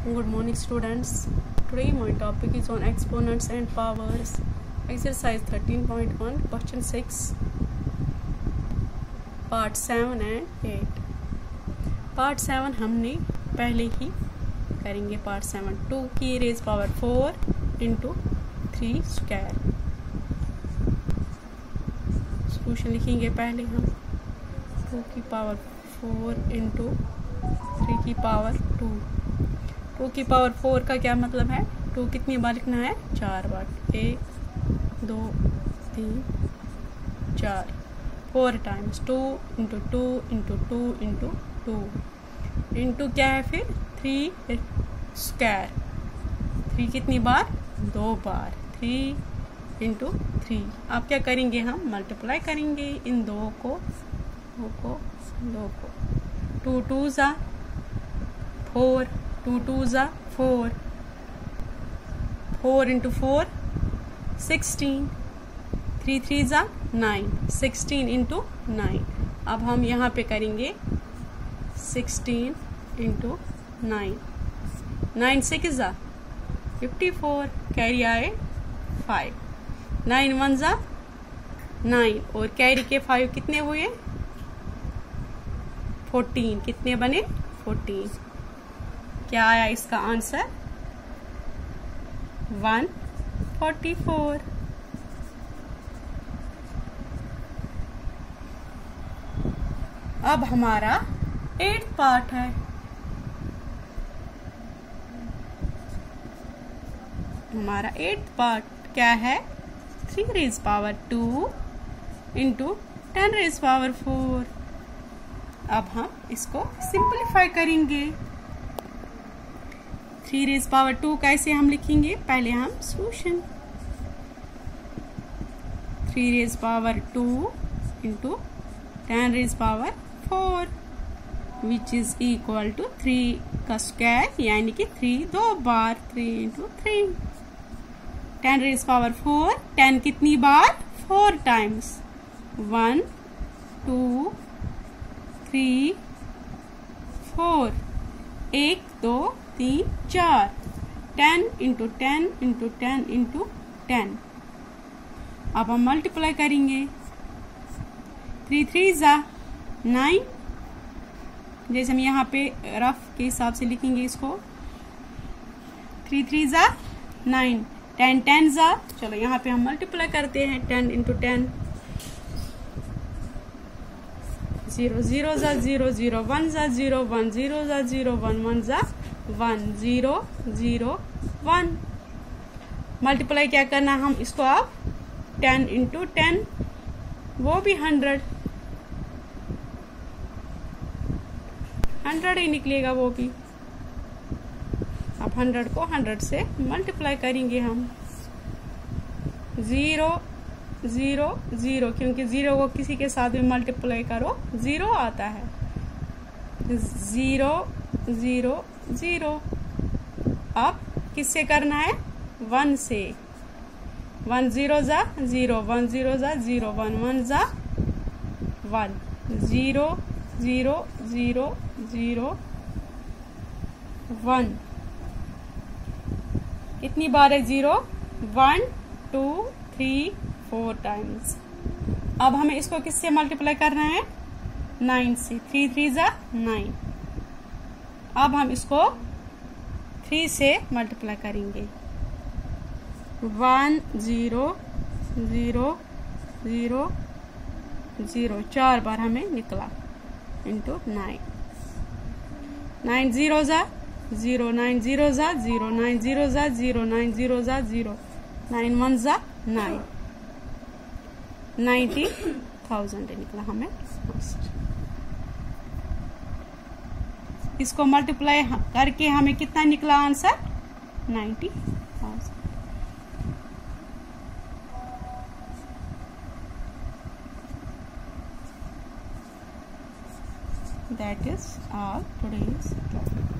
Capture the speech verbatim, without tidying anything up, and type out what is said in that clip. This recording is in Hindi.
Good morning, students. Today my topic is on exponents and powers. Exercise thirteen point one, question six, part seven and eight. Part seven हमने पहले ही करेंगे. Part seven, टू की raise power four into three square. Solution लिखेंगे पहले हम. टू की पावर फोर इंटू थ्री की पावर टू. टू की पावर फोर का क्या मतलब है? टू कितनी बार लिखना है? चार बार. एक दो तीन चार. Four times. Two into two into two into two into क्या है फिर? Three square. थ्री कितनी बार? दो बार. Three into three. अब क्या करेंगे हम? मल्टीप्लाई करेंगे इन दो को दो को दो को. टू टू ज़ा फोर. टू टू ज़ा four. Four into four sixteen. Three three ज़ा नाइन. Sixteen into nine. अब हम यहाँ पे करेंगे sixteen into nine. Nine six ज़ा फिफ्टी फोर. कैरी आए फाइव. नाइन वन ज़ा नाइन और कैरी के फाइव कितने हुए? फोर्टीन. कितने बने? फोर्टीन. क्या आया इसका आंसर? One forty four. अब हमारा एट पार्ट है. हमारा एट पार्ट क्या है? Three raise power two into ten raise power four. अब हम इसको सिंपलीफाई करेंगे. थ्री रेज पावर टू कैसे हम लिखेंगे? पहले हम solution. Three raise power two into ten raise power four which is equal to three का स्क्वायर यानी कि थ्री दो बार. Three into three. Ten raise power four. Ten कितनी बार? Four times. One two three four. एक दो तीन चार. Ten into ten into ten into ten. अब हम मल्टीप्लाई करेंगे. थ्री थ्री ज़ा नाइन. जैसे हम यहाँ पे रफ के हिसाब से लिखेंगे इसको. थ्री थ्री ज़ा नाइन. टेन टेन ज़ा. चलो यहाँ पे हम मल्टीप्लाई करते हैं. Ten into ten. Zero zero ज़ा जीरो. जीरो वन ज़ा जीरो. वन जीरो ज़ा जीरो. वन वन ज़ा one. Zero zero one. Multiply क्या करना हम इसको? अब टेन इंटू टेन वो भी हंड्रेड. हंड्रेड ही निकलेगा वो भी. अब हंड्रेड को हंड्रेड से मल्टीप्लाई करेंगे हम. जीरो जीरो जीरो क्योंकि जीरो को किसी के साथ भी मल्टीप्लाई करो जीरो आता है. Zero zero zero. अब किससे करना है? वन से. वन जीरो ज़ा जीरो. वन जीरो ज़ा जीरो. वन वन ज़ा one. Zero zero zero zero one. कितनी बार है zero? One two three four times. अब हमें इसको किससे मल्टीप्लाई करना है? नाइन से. थ्री थ्री ज़ा नाइन. अब हम इसको थ्री से मल्टीप्लाई करेंगे. One zero zero zero zero. चार बार हमें निकला इंटू नाइन. नाइन जीरो ज़ा जीरो. नाइन जीरो ज़ा जीरो. नाइन जीरो ज़ा जीरो. नाइन जीरो ज़ा जीरो. नाइन वन ज़ा नाइन. नाइन्टी थाउजेंड निकला हमें. इसको मल्टीप्लाई करके हमें कितना निकला answer? Ninety thousand. That is all today's topic.